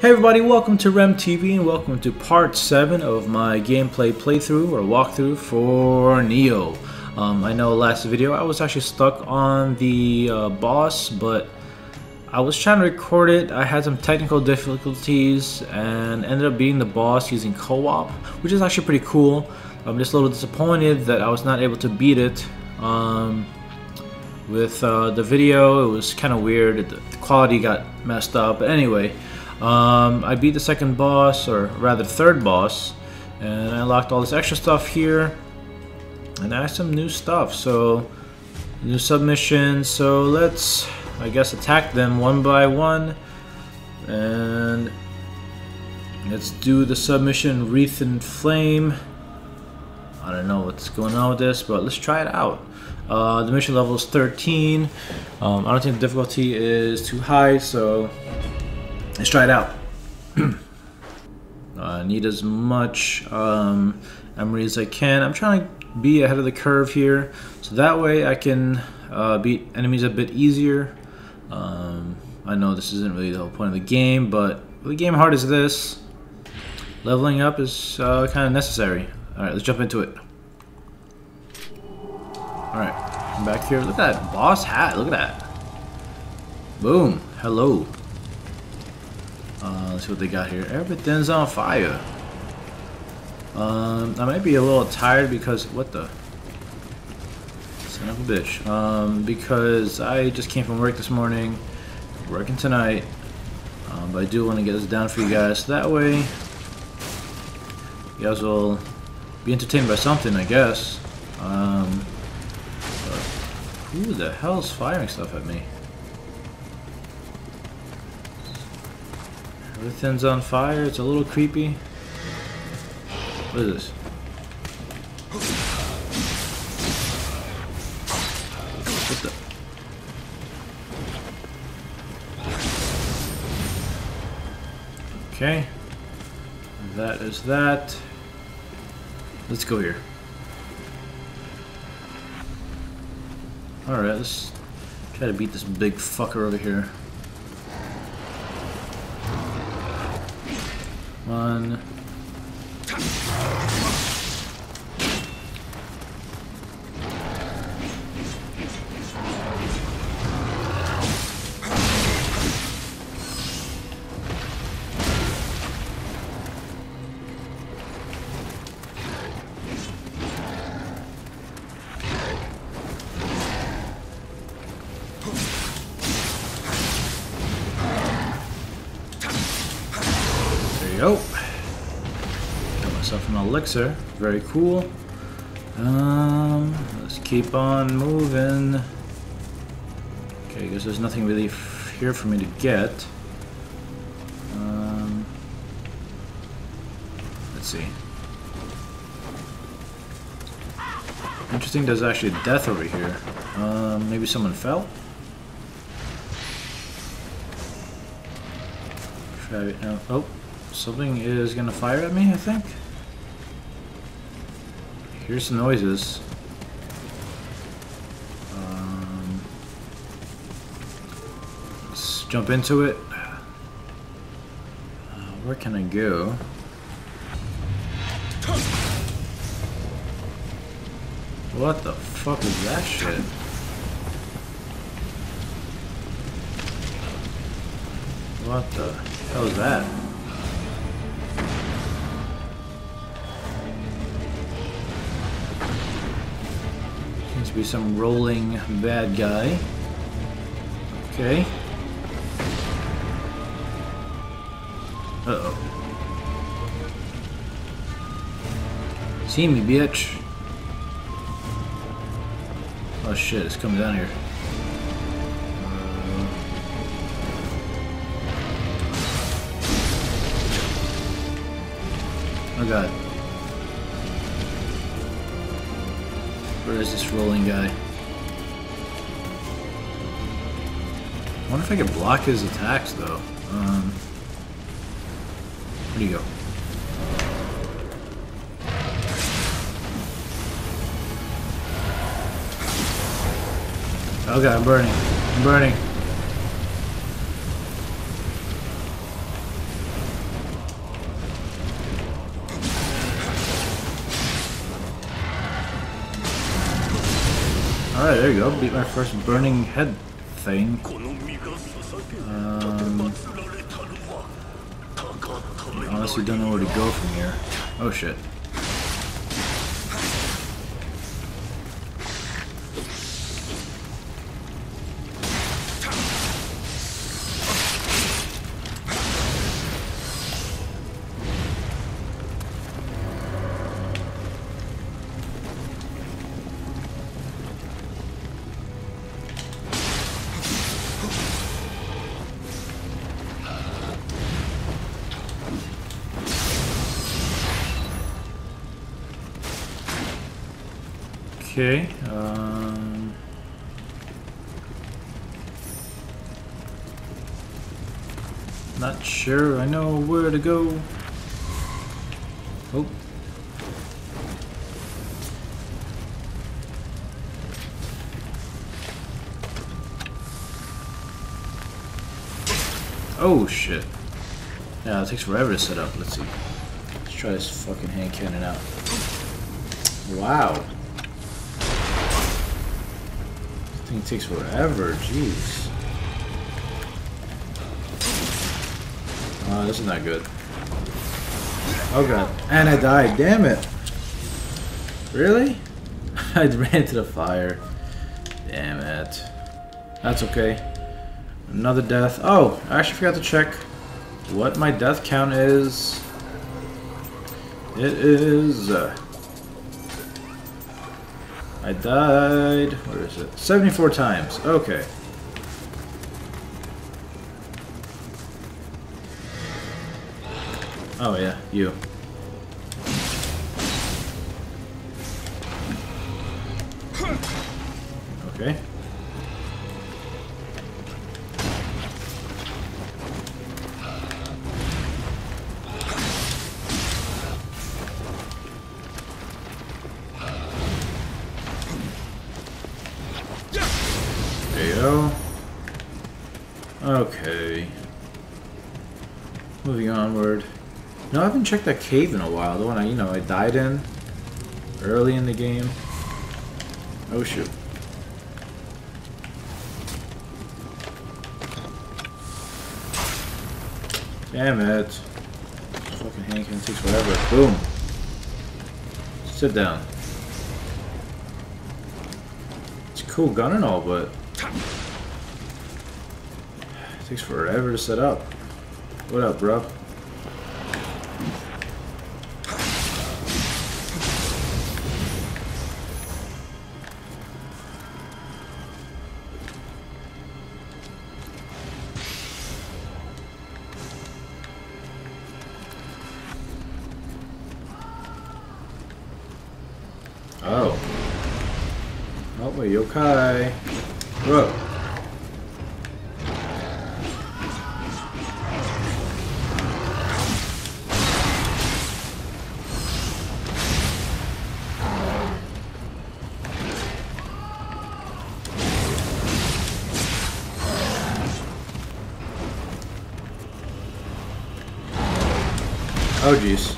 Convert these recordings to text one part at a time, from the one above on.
Hey everybody, welcome to Rem TV and welcome to part 7 of my gameplay playthrough or walkthrough for Nioh. I know last video I was actually stuck on the boss, but I was trying to record it. I had some technical difficulties and ended up beating the boss using co-op, which is actually pretty cool. I'm just a little disappointed that I was not able to beat it. With the video, it was kind of weird. The quality got messed up. But anyway, I beat the second boss, or rather third boss, and I unlocked all this extra stuff here, and I have some new stuff. So, new submissions. So let's, I guess, attack them one by one, and let's do the submission Wreathed in Flame. I don't know what's going on with this, but let's try it out. The mission level is 13. I don't think the difficulty is too high, so let's try it out. Need as much emery as I can. I'm trying to be ahead of the curve here, so that way I can beat enemies a bit easier. I know this isn't really the whole point of the game, but with a game hard as this, leveling up is kind of necessary. Alright, let's jump into it. Alright, I'm back here. Look at that boss hat. Look at that. Boom. Hello. Let's see what they got here. Everything's on fire. I might be a little tired because... What the? Son of a bitch. Because I just came from work this morning. Working tonight. But I do want to get this down for you guys. So that way, you guys will be entertained by something, I guess. Who the hell's firing stuff at me? Everything's on fire. It's a little creepy. What is this? What the? Okay. That is that. Let's go here. Alright, let's try to beat this big fucker over here. One. Go. Got myself an elixir. Very cool. Let's keep on moving. Okay, I guess there's nothing really here for me to get. Let's see. Interesting, there's actually a death over here. Maybe someone fell? Try it now. Oh. Something is gonna fire at me, I think. Here's some noises. Let's jump into it. Where can I go? What the fuck is that shit? What the hell is that? Seems to be some rolling bad guy. Okay. Uh-oh. See me, bitch. Oh shit, it's coming down here. Oh god. Where is this rolling guy? I wonder if I could block his attacks though. Where'd he go? Oh god, I'm burning. I'm burning. Alright, there you go. Beat my first burning head thing. Honestly don't know where to go from here. Oh shit. Okay, not sure I know where to go. Oh. Oh shit. Yeah, it takes forever to set up. Let's see. Let's try this fucking hand cannon out. Wow. It takes forever, jeez. Oh, this is not good. Oh god. And I died, damn it! Really? I ran into the fire. Damn it. That's okay. Another death. Oh, I actually forgot to check what my death count is. It is... I died, where is it? 74 times, okay. Oh yeah, you. Okay. Okay. Moving onward. No, I haven't checked that cave in a while. The one I died in early in the game. Oh shoot. Damn it. Fucking hand cannon takes forever. Boom. Sit down. It's a cool gun and all, but it takes forever to set up. What up, bro? Oh. Oh, wait, yokai. Whoa. Oh, jeez.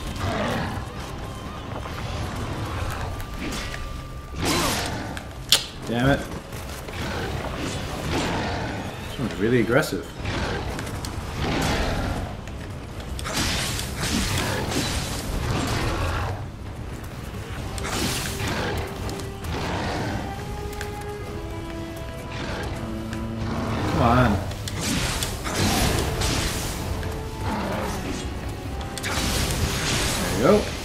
Damn it. This one's really aggressive. Come on. There you go.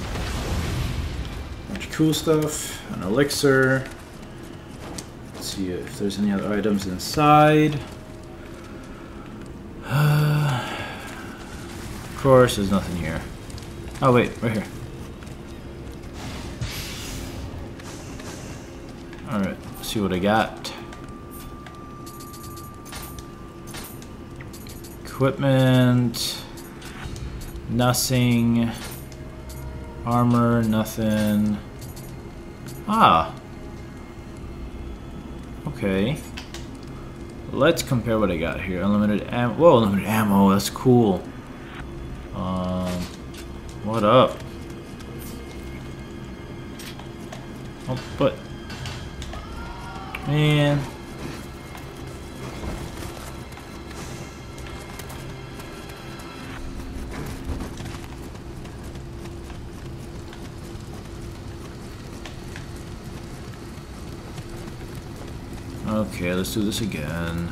Bunch of cool stuff. An elixir. See if there's any other items inside. Of course, there's nothing here. Oh wait, right here. Alright, let's see what I got. Equipment. Nothing. Armor, nothing. Ah. Okay. Let's compare what I got here. Unlimited ammo. Whoa, unlimited ammo. That's cool. What up? Oh, but Man. Okay, let's do this again.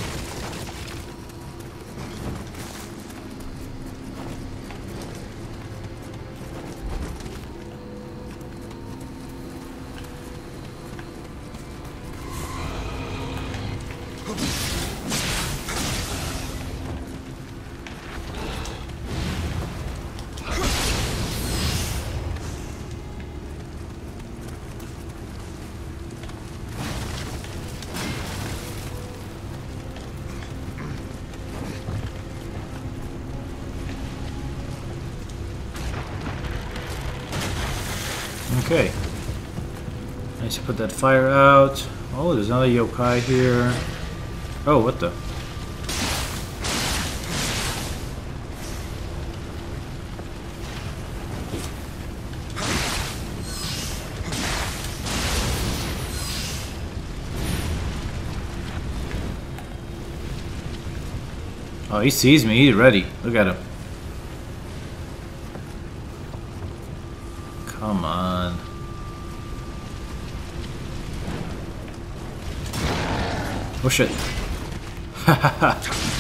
Okay. Nice to put that fire out. Oh, there's another yokai here. Oh, what the? Oh, he sees me. He's ready. Look at him. Come on. Oh shit. Hahaha.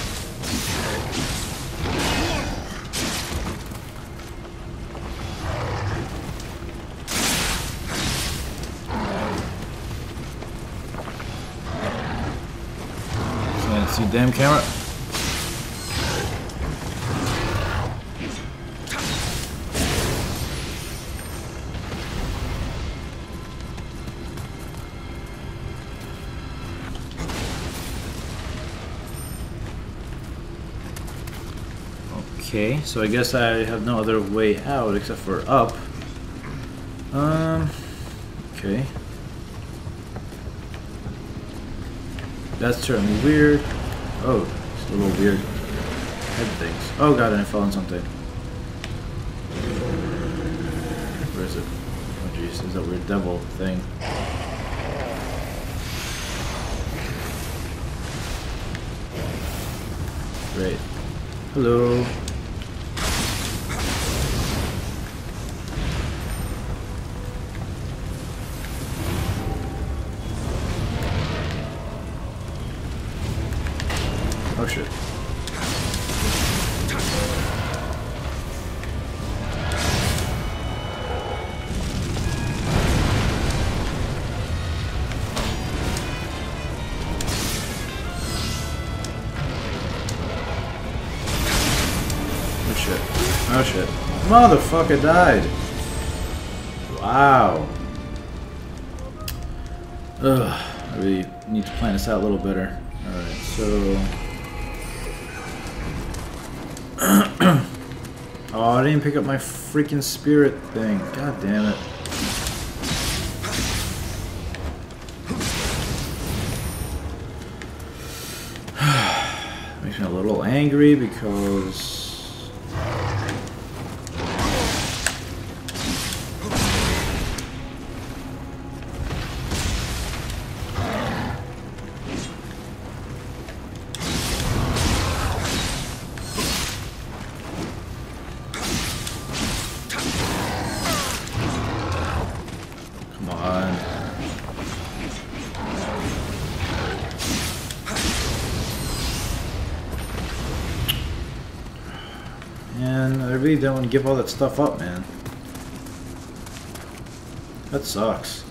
Can't see damn camera. Okay, so I guess I have no other way out except for up. Okay. That's certainly weird. Oh, it's a little weird head things. Oh god, and I fell on something. Where is it? Oh jeez, there's that weird devil thing. Great. Hello. Oh shit. Oh shit. Oh shit. Motherfucker died. Wow. Ugh. I really need to plan this out a little better. Alright, so... Oh, I didn't pick up my freaking spirit thing. God damn it. Makes me a little angry because... And I really don't want to give all that stuff up, man. That sucks.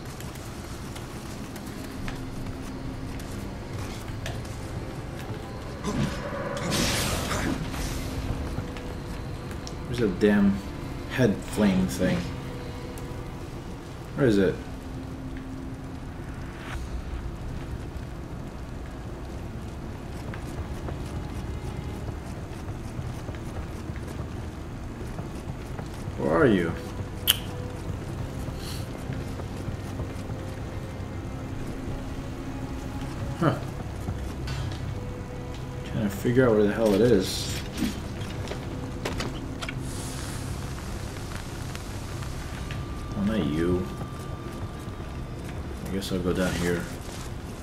Where's that damn head flame thing? Where is it? Where are you? Huh. Trying to figure out where the hell it is. Oh, not you. I guess I'll go down here.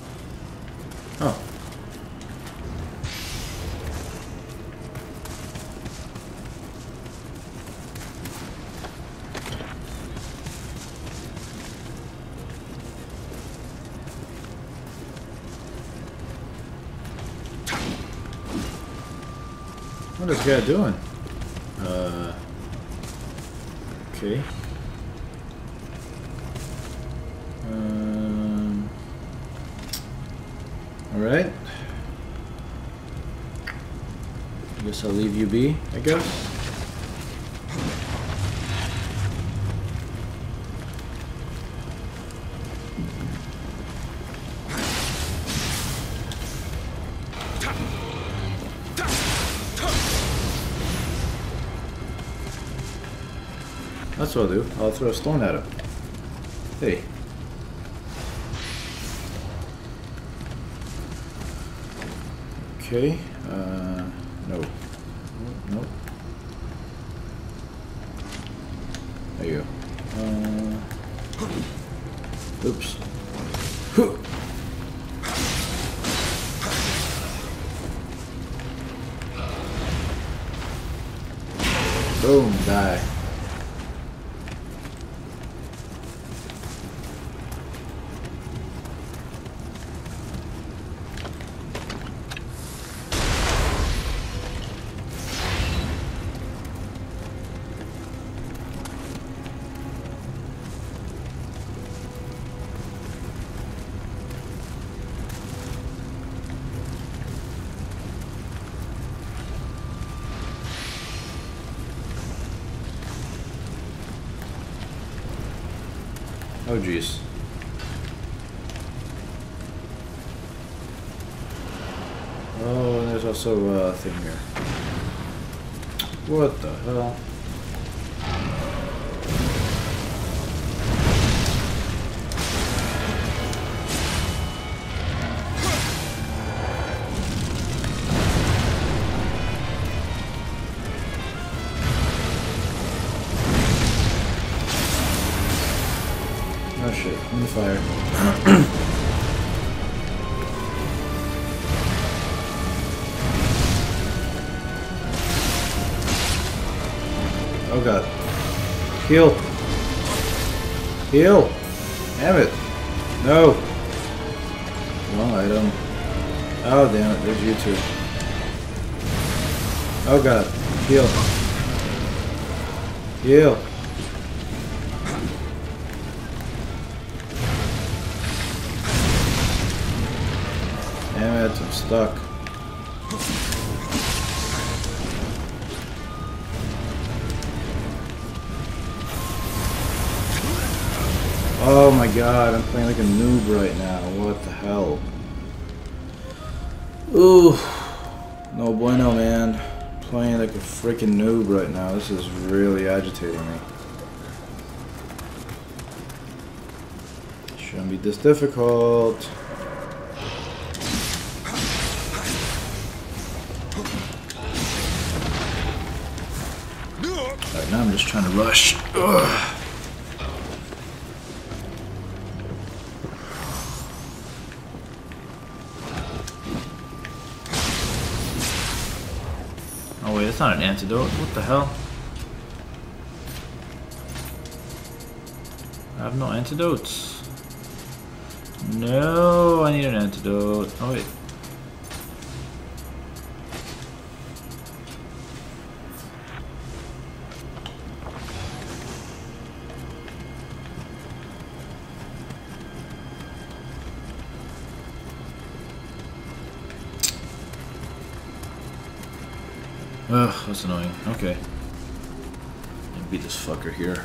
What is this guy doing? Okay. Alright. I guess I'll leave you be, I guess. That's what I'll do. I'll throw a stone at him. Hey. Okay. No. Nope. There you go. Oops. Boom, die. Oh jeez. Oh, and there's also a thing here. What the hell? Oh shit, I'm on fire. Oh god. Heal! Heal! Damn it! No! Wrong item. Oh damn it, there's you two. Oh god. Heal. Heal. Damn it, I'm stuck. Oh my god, I'm playing like a noob right now. What the hell? Ooh. No bueno, man. Playing like a freaking noob right now. This is really agitating me. Shouldn't be this difficult. Alright, now I'm just trying to rush. Ugh. Oh wait, it's not an antidote. What the hell? I have no antidotes. No, I need an antidote. Oh wait. Ugh, that's annoying. Okay. I'll beat this fucker here.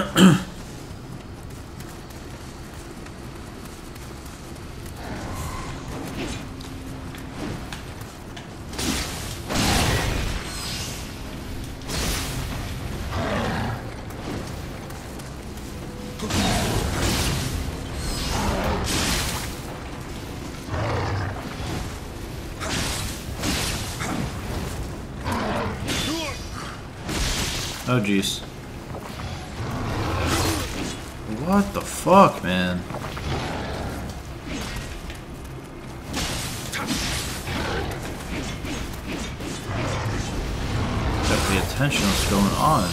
Oh jeez. What the fuck, man? Gotta pay attention to what's going on.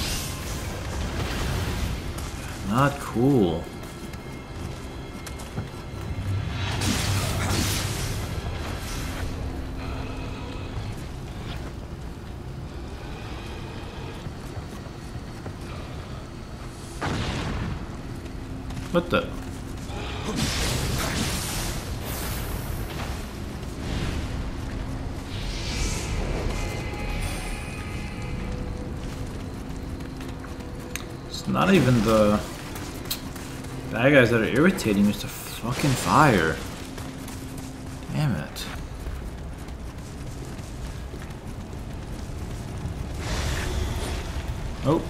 Not cool. What the? It's not even the bad guys that are irritating, it's the fucking fire. Damn it. Oh.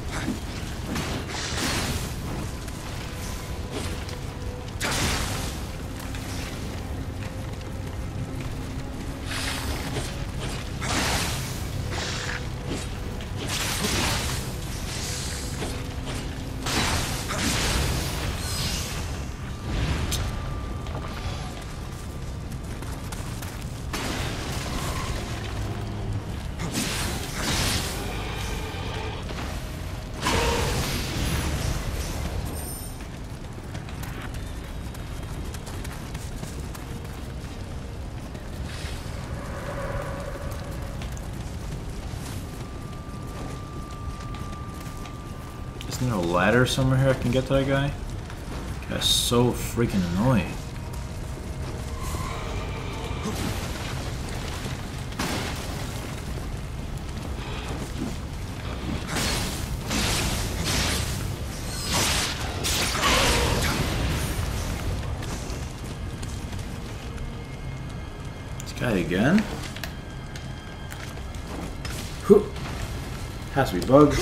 Isn't there a ladder somewhere here I can get to that guy? That's so freaking annoying. This guy again? Whew. Has to be bugged.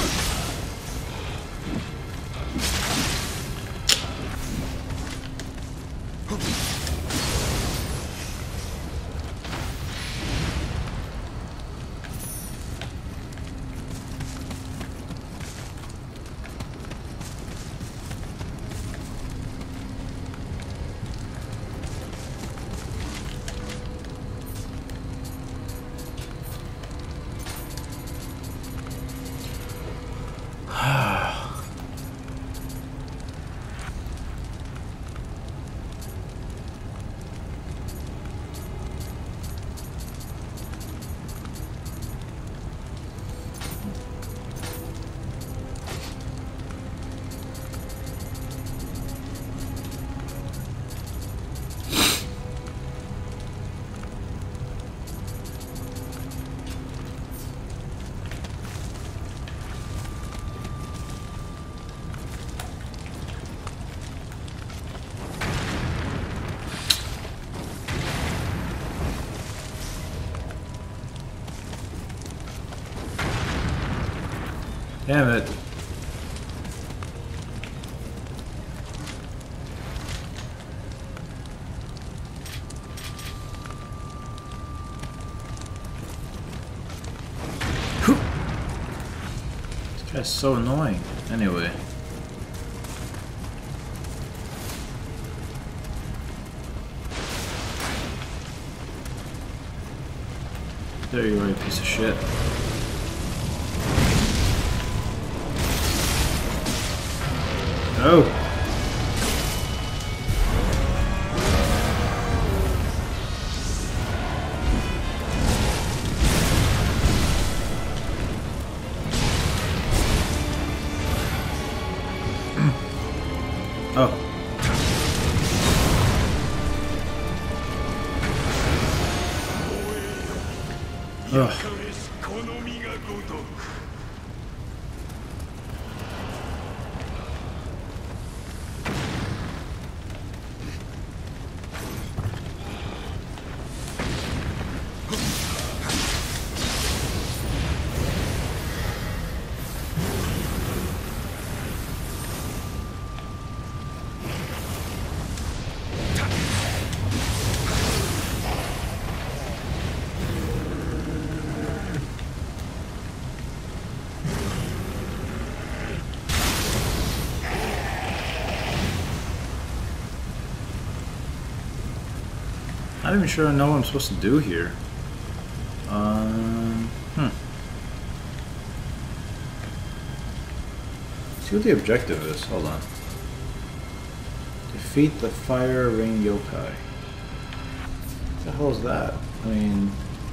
Damn it. This guy's so annoying. Anyway. There you are, you piece of shit. Oh. Oh. Ugh. Not even sure I know what I'm supposed to do here. See what the objective is. Hold on. Defeat the Fire Ring Yokai. What the hell is that? I mean...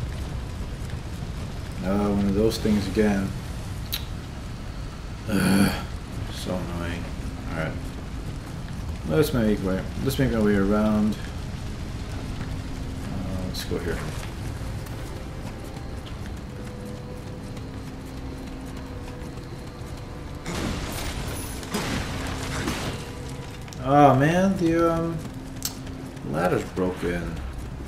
one of those things again. So annoying. Alright. Let's make my way around. Let's go here. Oh man, the ladder's broken.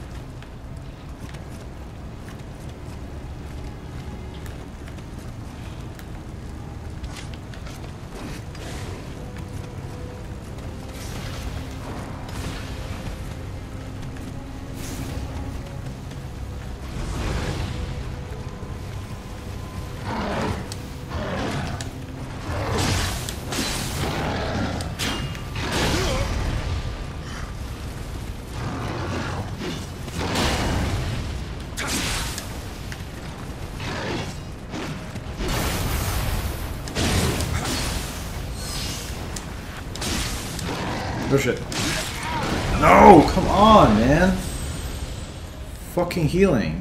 Oh shit. No! Come on, man! Fucking healing.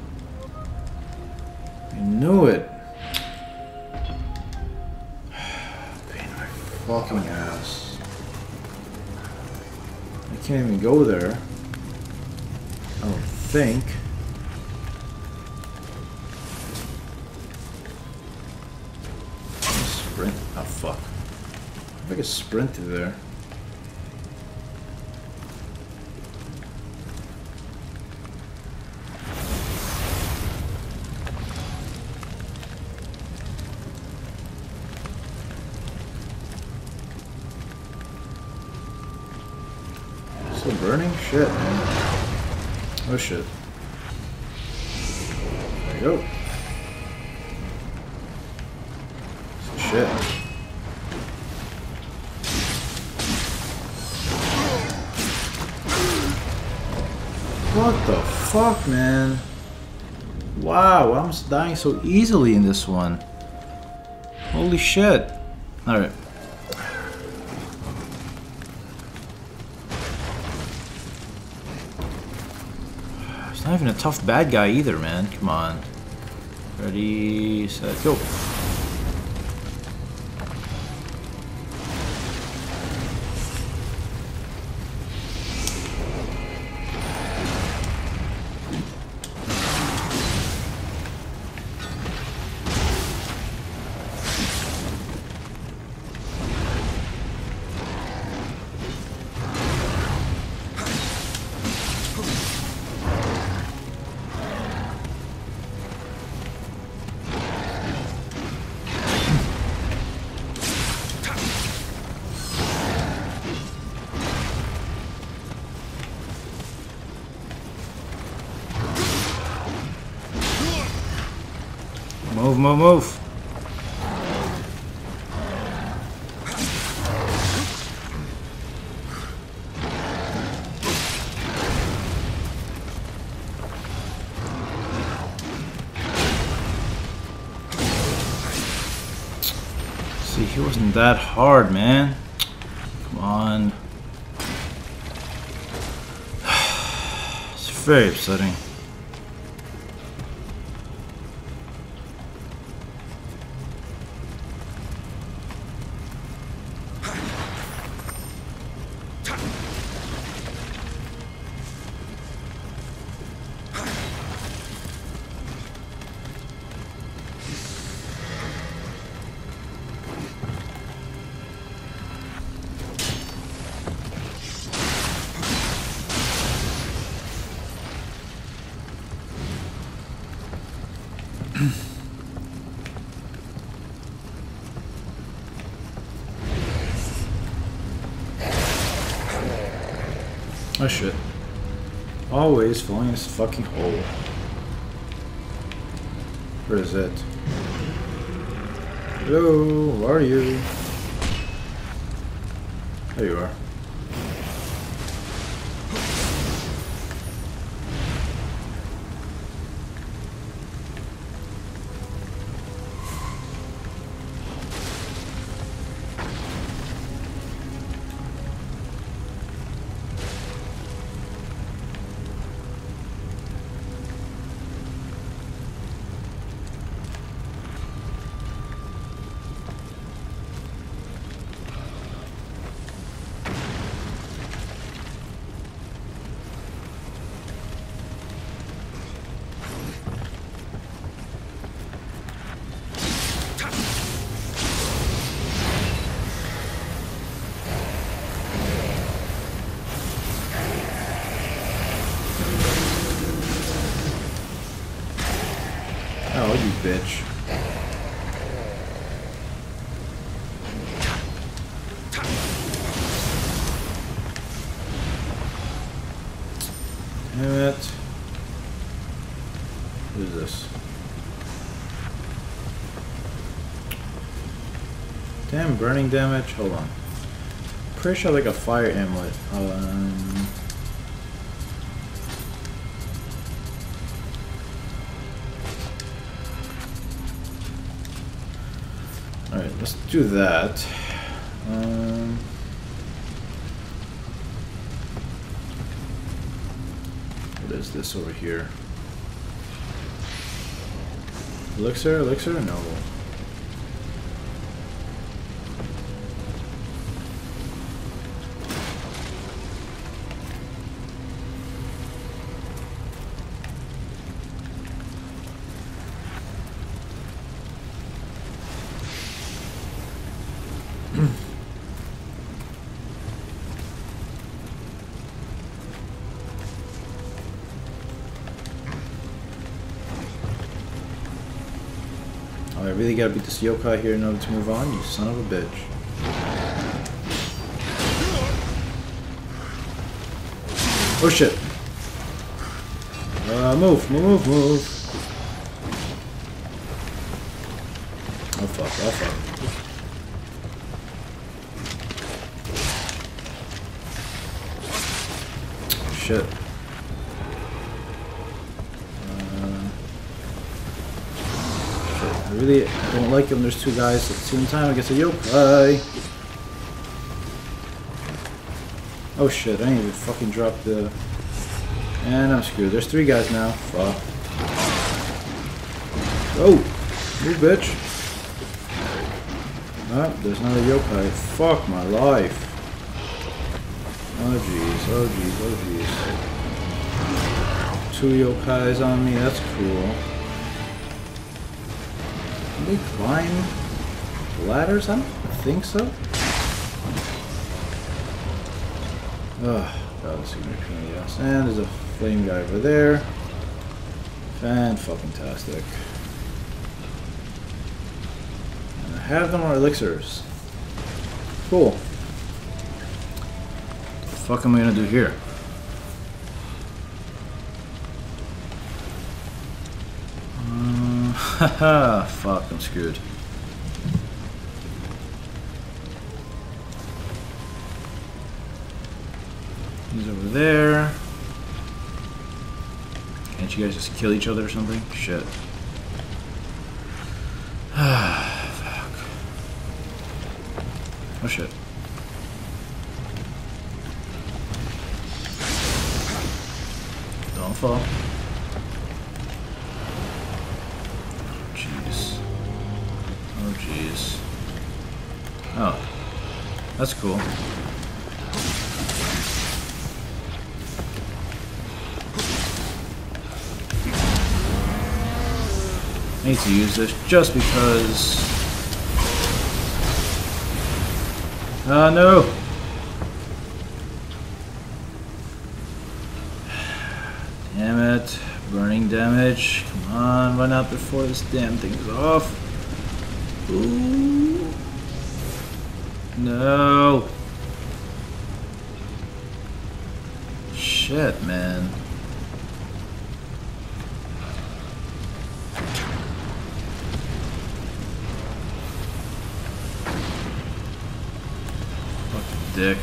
I knew it. Pain in my fucking ass. I can't even go there. I don't think. Sprint. Oh fuck. If I could sprint through there. Still burning? Shit, man. Oh shit. There you go. Shit. What the fuck, man? Wow, I'm dying so easily in this one. Holy shit. Alright. It's not even a tough bad guy either, man. Come on. Ready, set, go. Move, move, move. See, he wasn't that hard, man. Come on. It's very upsetting. Oh shit. Always falling in this fucking hole. Where is it? Hello, where are you? There you are. bitch. Damn it. What is this? Damn, burning damage. Hold on. Pretty sure like a fire amulet. Alright, let's do that. What is this over here? Elixir? Elixir? No. I really gotta beat this yokai here in order to move on, you son of a bitch. Oh shit. Move. Oh fuck, oh fuck. Shit. I really don't like him. There's two guys at the same time. I guess a yokai. Oh shit, I need to fucking drop the... And I'm screwed. There's three guys now. Fuck. Oh! Move, bitch. Ah, there's another yokai. Fuck my life. Oh jeez, oh jeez, oh jeez. Two yokais on me, that's cool. Can they climb ladders? I don't think so. Oh, God, this is gonna be pain in the ass. And there's a flame guy over there. Fan-fucking-tastic. And I have no more elixirs. Cool. What the fuck am I gonna do here? Haha, fuck, I'm screwed. He's over there. Can't you guys just kill each other or something? Shit. Fuck. Oh shit. Don't fall. Oh jeez. Oh. That's cool. I need to use this just because... no! Damn it. Burning damage. Come on, run out before this damn thing is off. Ooh. No. Shit, man. Fucking dick.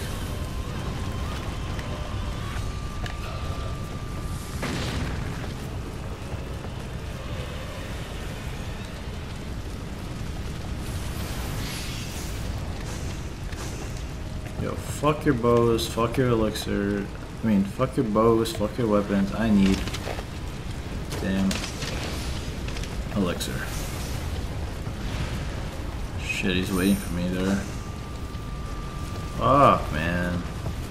Yo, fuck your bows, fuck your elixir. I mean, fuck your bows, fuck your weapons. I need damn elixir. Shit, he's waiting for me there. Fuck, man.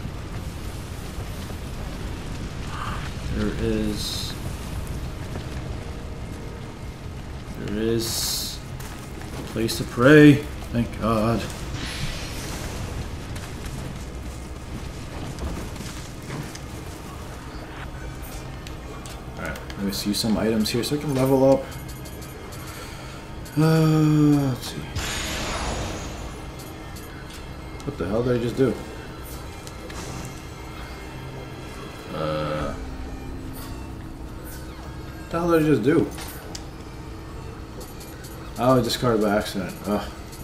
There is a place to pray. Thank God. Alright, let me see some items here so I can level up. Let's see. What the hell did I just do? What the hell did I just do? Oh, I discarded by accident. Ugh.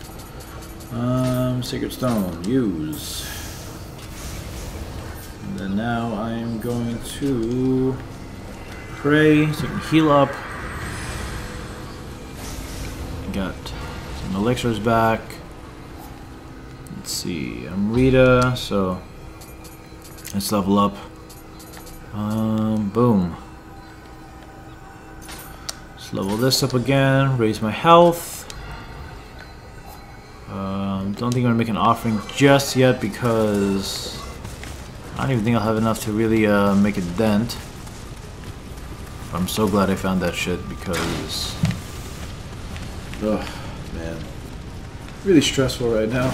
Sacred Stone. Use. And then now I'm going to pray so I can heal up. Got some elixirs back. Let's see. I'm Rita, so let's level up. Boom. Let's level this up again. Raise my health. Don't think I'm gonna make an offering just yet because I don't even think I'll have enough to really make a dent. I'm so glad I found that shit because, oh man, really stressful right now.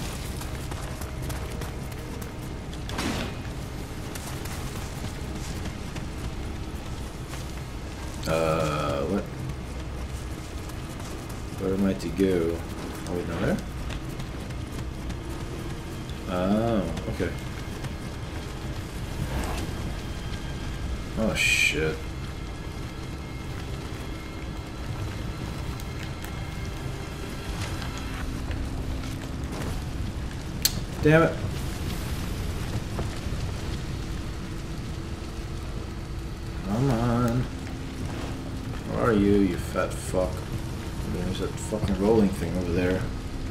What? Where am I to go? Oh, wait, no, there? Oh, okay. Oh, shit. Damn it. Come on. Where are you, you fat fuck? There's that fucking rolling thing over there.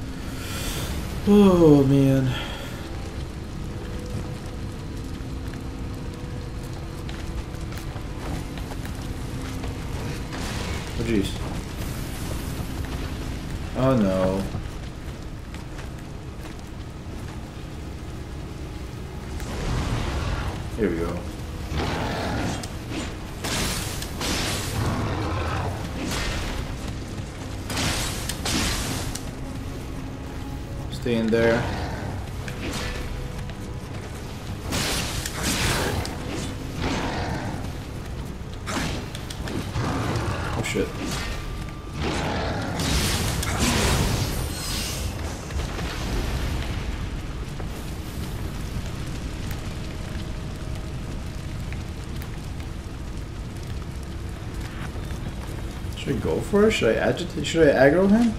Oh, man. Oh, jeez. Oh, no. Here we go. Stay in there. Oh shit. Should I go for it? Should I agitate? Should I aggro him?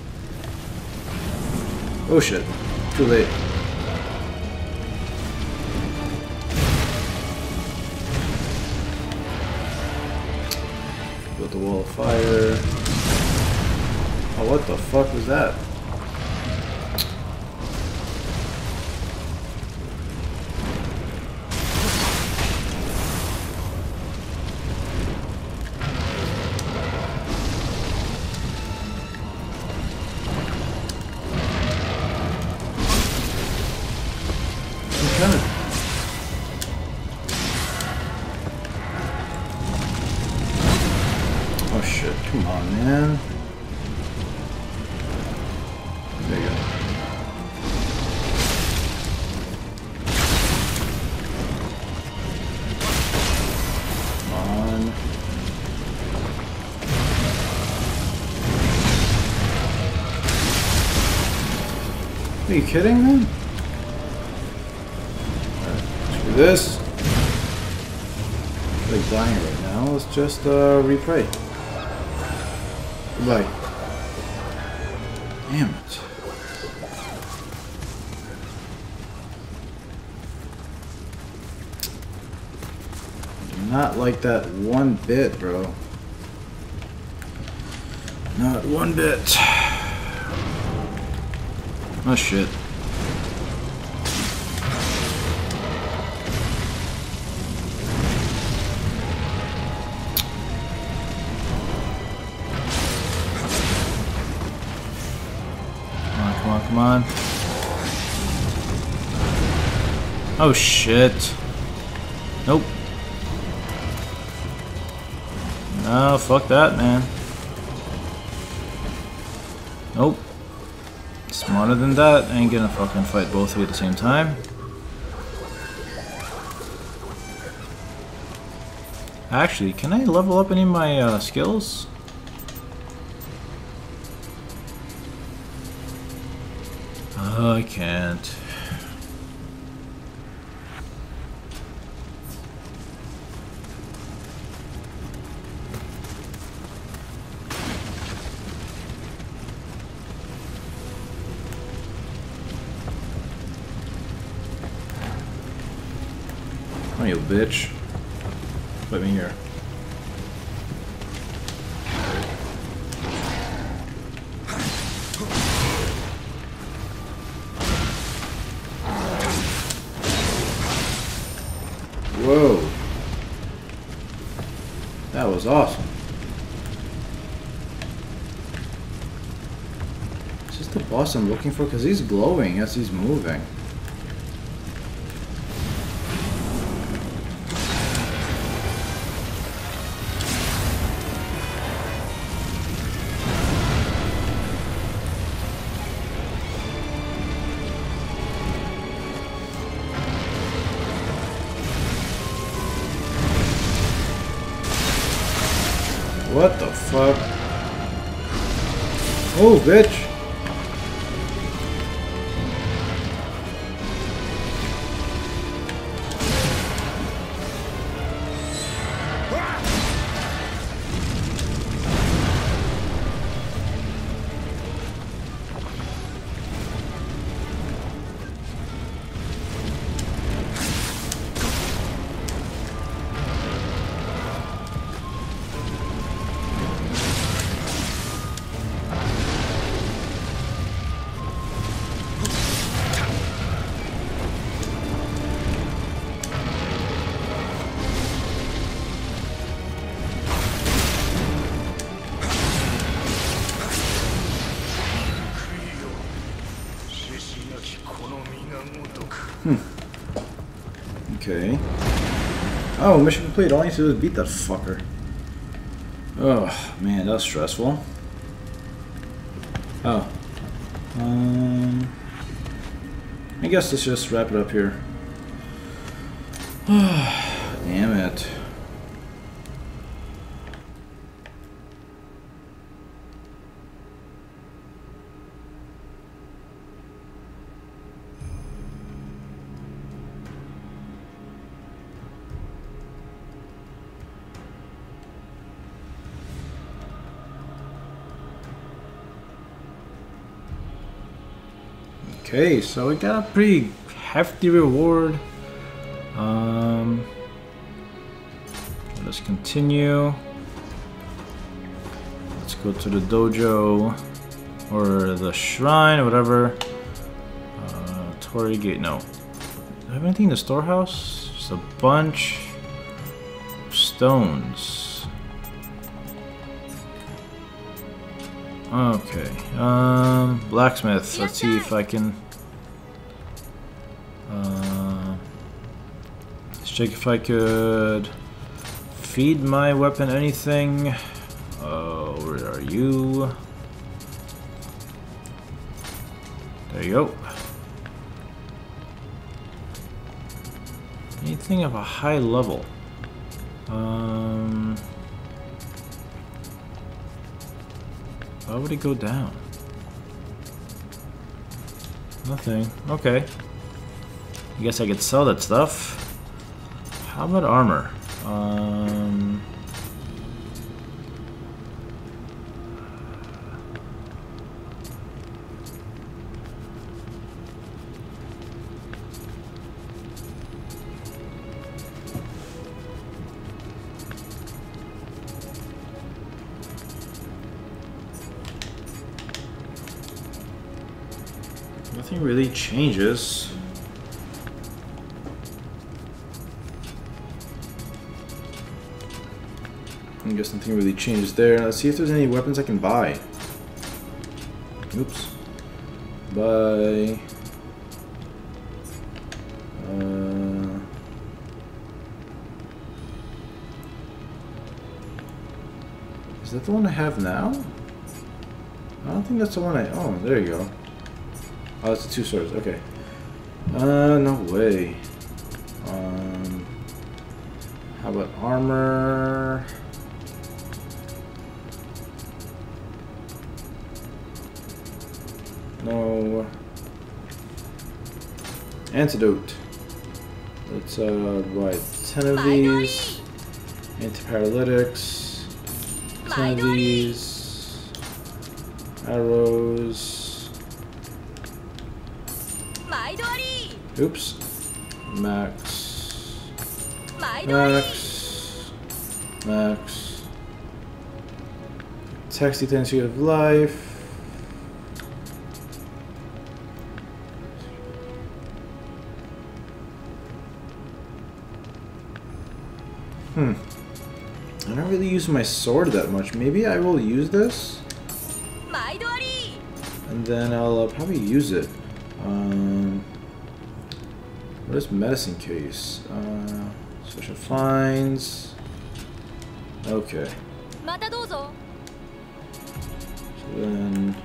Oh shit. Too late. Built a wall of fire. Oh, what the fuck was that? Oh shit, come on, man. There you go. Come on. Are you kidding, man? Alright, screw this. I'm like dying right now. Let's just repray. Goodbye. Damn it. I do not like that one bit, bro. Not one bit. Oh shit. Come on. Oh shit. Nope. No, fuck that, man. Nope. Smarter than that. I ain't gonna fucking fight both of you at the same time. Actually, can I level up any of my skills? I can't. Oh, you bitch. Put me here. Whoa. That was awesome. Is this the boss I'm looking for? Because he's glowing as he's moving. What the fuck? Oh, bitch! Okay. Oh, mission complete. All I need to do is beat that fucker. Oh, man, that's stressful. Oh. I guess let's just wrap it up here. Damn it. Okay, so we got a pretty hefty reward. Let's continue. Let's go to the dojo or the shrine or whatever. Torii Gate, no. Do I have anything in the storehouse? Just a bunch of stones. Okay, blacksmith. Let's see if I can. Let's check if I could feed my weapon anything. Where are you? There you go. Anything of a high level? Why would it go down? Nothing. Okay. I guess I could sell that stuff. How about armor? Nothing really changes. I guess nothing really changes there. Let's see if there's any weapons I can buy. Oops. Buy. Is that the one I have now? I don't think that's the one I... Oh, there you go. Oh, that's the two swords. Okay. No way. How about armor? No. Antidote. Let's buy 10 of these. Antiparalytics. 10 of these. Arrows. Oops. Max. Max. Max. Text intensity of life. I'm not really using my sword that much. Maybe I will use this. And then I'll probably use it. What is medicine case? Special finds. Okay. So then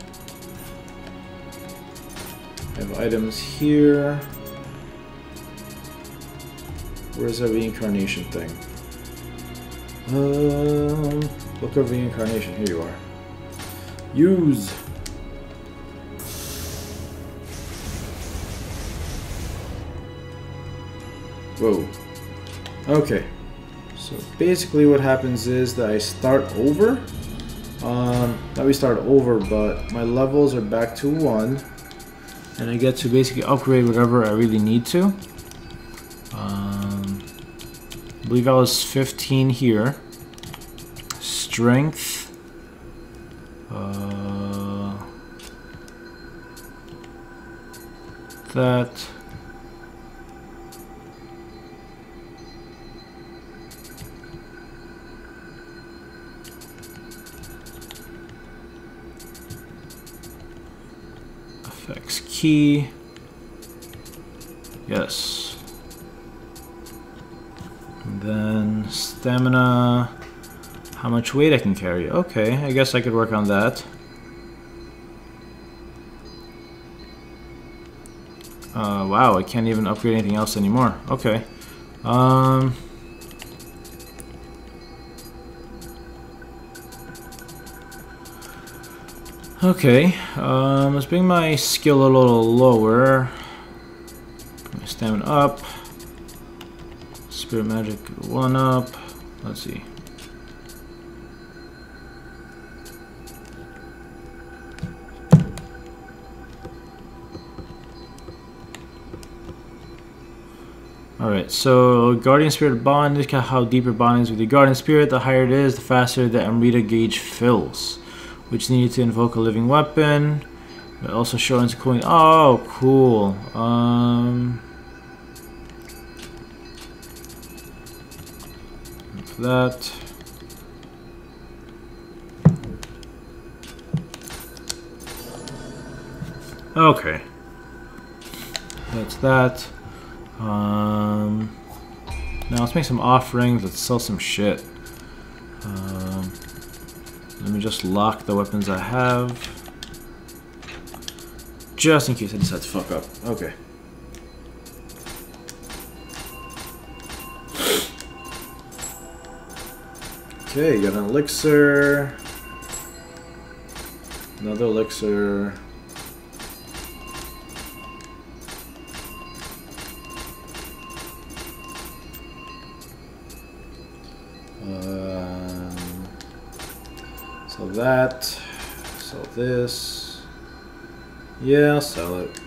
I have items here. Where's our reincarnation thing? Book of reincarnation. Here you are. Use. Whoa. Okay. So basically what happens is that I start over. Not we start over, but my levels are back to 1. And I get to basically upgrade whatever I really need to. I believe I was 15 here. Strength. That. Effects key. Yes. And then stamina. How much weight I can carry. Okay, I guess I could work on that. Wow, I can't even upgrade anything else anymore. Okay. Okay, let's bring my skill a little lower. Bring my stamina up. Spirit magic 1 up. Let's see. Alright, so Guardian Spirit Bond, look at how deep your bond is with your Guardian Spirit. The higher it is, the faster the Amrita gauge fills, which needed to invoke a living weapon. It also shows cooling. Oh, cool. For that. Okay. That's that. Now let's make some offerings. Let's sell some shit. Let me just lock the weapons I have, just in case I decide to fuck up. Okay. Okay, got an elixir. Another elixir. Sell that. Sell this. Yeah, I'll sell it.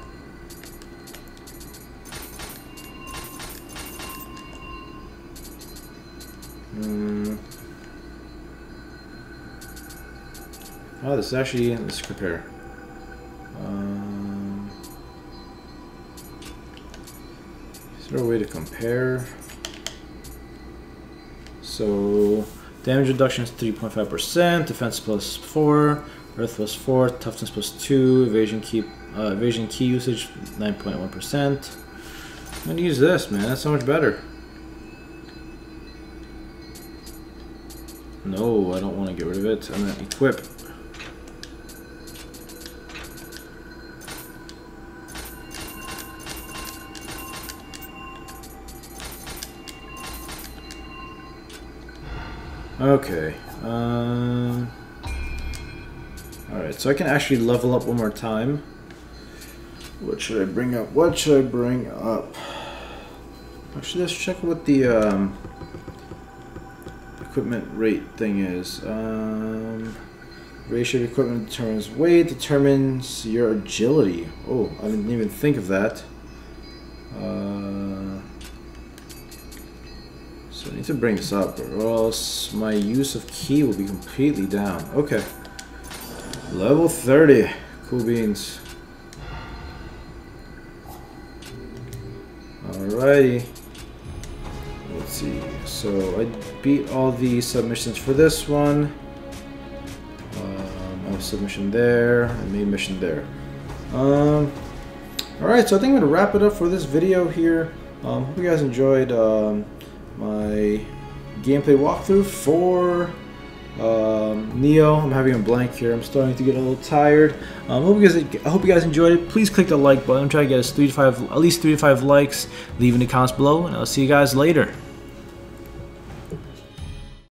Oh, this is actually, let's compare. Is there a way to compare? So, damage reduction is 3.5%, defense plus 4, earth plus 4, toughness plus 2, evasion key usage 9.1%. I'm gonna use this, man. That's so much better. No, I don't want to get rid of it. I'm gonna equip. Okay. Alright, so I can actually level up one more time. What should I bring up? What should I bring up? Actually, let's check what the equipment rate thing is. Ratio of equipment determines weight, determines your agility. Oh, I didn't even think of that. So I need to bring this up, or else my use of key will be completely down. Okay. Level 30. Cool beans. Alrighty. Let's see. So I beat all the submissions for this one. I have a submission there, and main mission there. Alright, so I think I'm going to wrap it up for this video here. Hope you guys enjoyed my gameplay walkthrough for Nioh. I'm having a blank here. I'm starting to get a little tired. I hope you guys enjoyed it. Please click the like button. I'm trying to get us at least 3 to 5 likes. Leave in the comments below, and I'll see you guys later.